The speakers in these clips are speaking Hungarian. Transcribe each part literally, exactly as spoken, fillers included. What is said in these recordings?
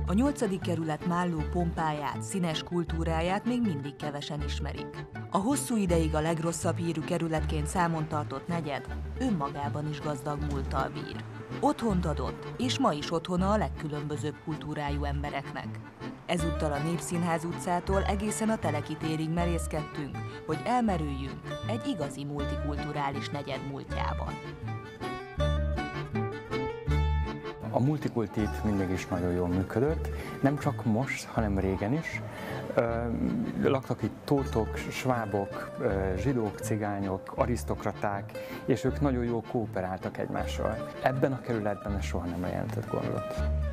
A nyolcadik kerület málló pompáját, színes kultúráját még mindig kevesen ismerik. A hosszú ideig a legrosszabb hírű kerületként számon tartott negyed önmagában is gazdag múlttal bír. Otthont adott, és ma is otthona a legkülönbözőbb kultúrájú embereknek. Ezúttal a Népszínház utcától egészen a Teleki térig merészkedtünk, hogy elmerüljünk egy igazi multikulturális negyed múltjában. A multikulti itt mindig is nagyon jól működött, nem csak most, hanem régen is. Laktak itt tótok, svábok, zsidók, cigányok, arisztokraták, és ők nagyon jól kooperáltak egymással. Ebben a kerületben ez soha nem jelentett gondot.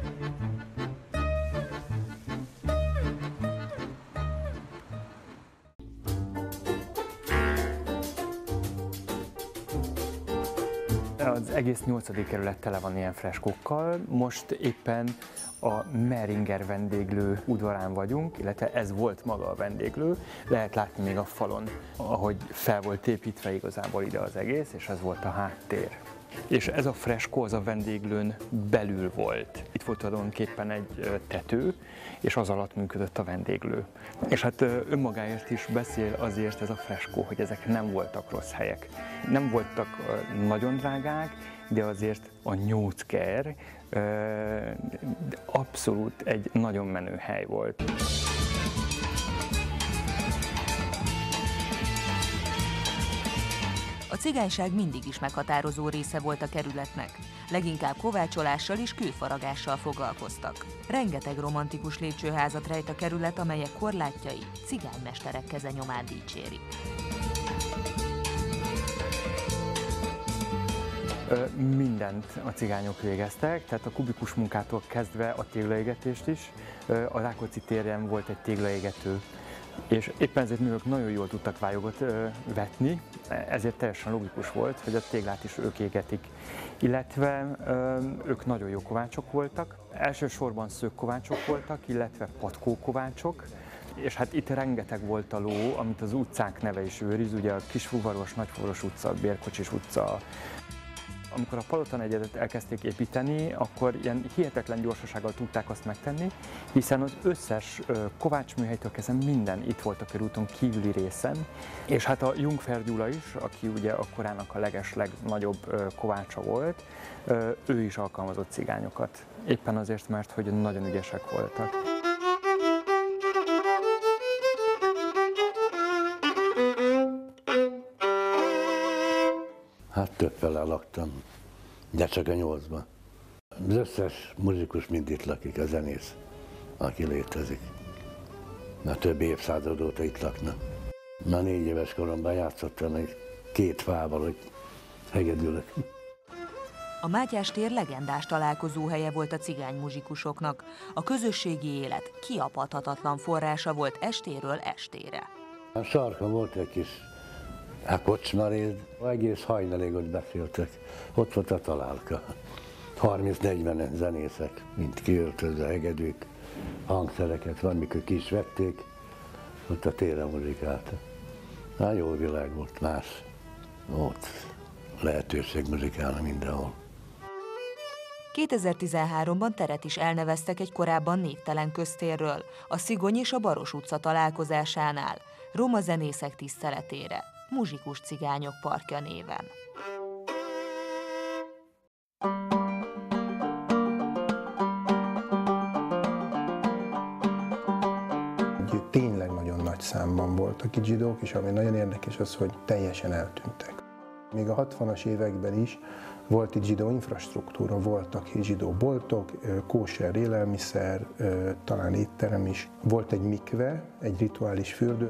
Az egész nyolcadik kerület tele van ilyen freskókkal. Most éppen a Mehringer vendéglő udvarán vagyunk, illetve ez volt maga a vendéglő. Lehet látni még a falon, ahogy fel volt építve igazából ide az egész, és ez volt a háttér. És ez a freskó az a vendéglőn belül volt. Itt volt tulajdonképpen egy tető, és az alatt működött a vendéglő. És hát önmagáért is beszél azért ez a freskó, hogy ezek nem voltak rossz helyek. Nem voltak nagyon drágák, de azért a Nyócker abszolút egy nagyon menő hely volt. A cigányság mindig is meghatározó része volt a kerületnek. Leginkább kovácsolással és kőfaragással foglalkoztak. Rengeteg romantikus lépcsőházat rejt a kerület, amelyek korlátjai cigánymesterek kezenyomát dicsérik. Mindent a cigányok végeztek, tehát a kubikus munkától kezdve a téglaégetést is. A Rákóczi téren volt egy téglaégető, és éppen ezért nők nagyon jól tudtak vályogot vetni, ezért teljesen logikus volt, hogy a téglát is ők égetik. Illetve ők nagyon jó kovácsok voltak, elsősorban szögkovácsok voltak, illetve patkókovácsok, és hát itt rengeteg volt a ló, amit az utcánk neve is őriz, ugye a Kisfuvaros, Nagyfuvaros utca, Bérkocsis utca. Amikor a Palotanegyedet elkezdték építeni, akkor ilyen hihetetlen gyorsasággal tudták azt megtenni, hiszen az összes kovácsműhelytől kezdve minden itt volt a körúton kívüli részen, és hát a Jungfer Gyula is, aki ugye akkorának a legesleg nagyobb kovácsa volt, ő is alkalmazott cigányokat. Éppen azért, mert hogy nagyon ügyesek voltak. Hát többfele laktam, de csak a nyolcban. Az összes muzsikus mind itt lakik, a zenész, aki létezik. Na, több évszázad óta itt laknak. Már négy éves koromban játszottam egy két fával, hogy hegedülök. A Mátyás tér legendás találkozóhelye volt a cigány muzsikusoknak. A közösségi élet kiapadhatatlan forrása volt estéről estére. A sarkon volt egy kis a kocsmaréd, egész hajnalig ott beszéltek. Ott volt a találka. harminc-negyven zenészek, mint kiöltözve, hegedűk, hangszereket, valamikor ki is vették, ott a téren muzsikáltak. Hát jó világ volt, más. Ott lehetőség muzsikálni mindenhol. kétezer-tizenháromban teret is elneveztek egy korábban névtelen köztérről, a Szigony és a Baros utca találkozásánál, roma zenészek tiszteletére, Muzsikus Cigányok Parkja néven. Tényleg nagyon nagy számban voltak itt zsidók, és ami nagyon érdekes az, hogy teljesen eltűntek. Még a hatvanas években is volt itt zsidó infrastruktúra, voltak zsidó boltok, kóser élelmiszer, talán étterem is. Volt egy mikve, egy rituális fürdő.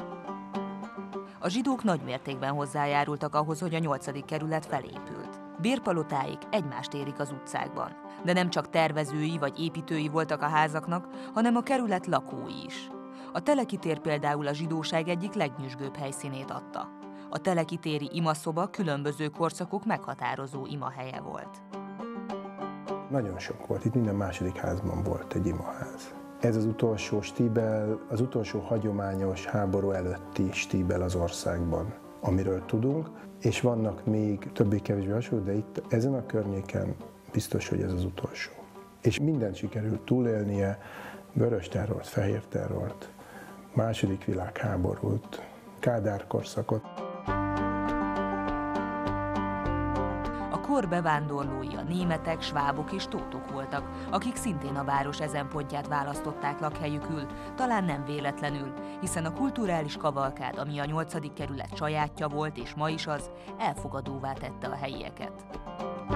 A zsidók nagy mértékben hozzájárultak ahhoz, hogy a nyolcadik kerület felépült. Bérpalotáik egymást érik az utcákban. De nem csak tervezői vagy építői voltak a házaknak, hanem a kerület lakói is. A Teleki tér például a zsidóság egyik legnyüzsgőbb helyszínét adta. A Teleki téri imaszoba különböző korszakok meghatározó imahelye volt. Nagyon sok volt, itt minden második házban volt egy imaház. Ez az utolsó stíbel, az utolsó hagyományos háború előtti stíbel az országban, amiről tudunk, és vannak még többé-kevésbé hasonló, de itt ezen a környéken biztos, hogy ez az utolsó. és mindent sikerült túlélnie, vörös terrort, fehér terrort, második világháborút, Kádár korszakot. A kor bevándorlói a németek, svábok és tótok voltak, akik szintén a város ezen pontját választották lakhelyükül, talán nem véletlenül, hiszen a kulturális kavalkád, ami a nyolcadik kerület sajátja volt és ma is az, elfogadóvá tette a helyieket.